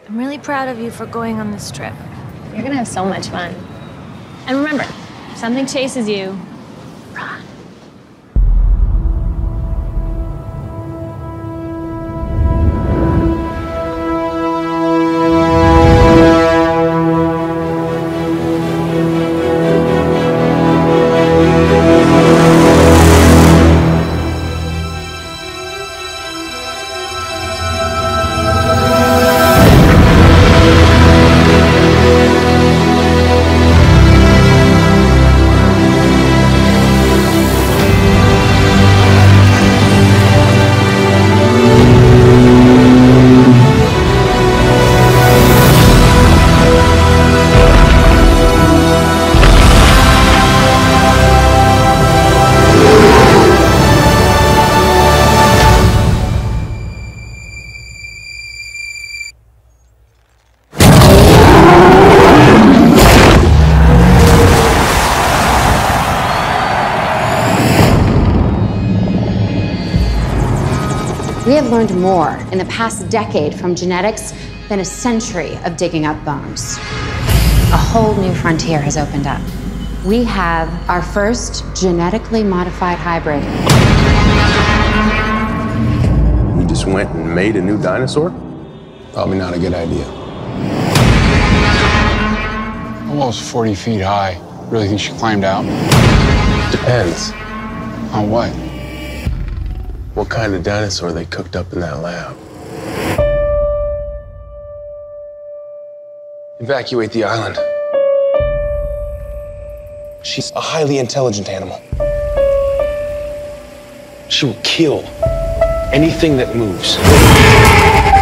I'm really proud of you for going on this trip. You're gonna have so much fun. And remember, if something chases you, run. We have learned more in the past decade from genetics than a century of digging up bones. A whole new frontier has opened up. We have our first genetically modified hybrid. We just went and made a new dinosaur? Probably not a good idea. Almost 40 feet high. Really think she climbed out? Depends. On what? What kind of dinosaur they cooked up in that lab. Evacuate the island. She's a highly intelligent animal. She will kill anything that moves.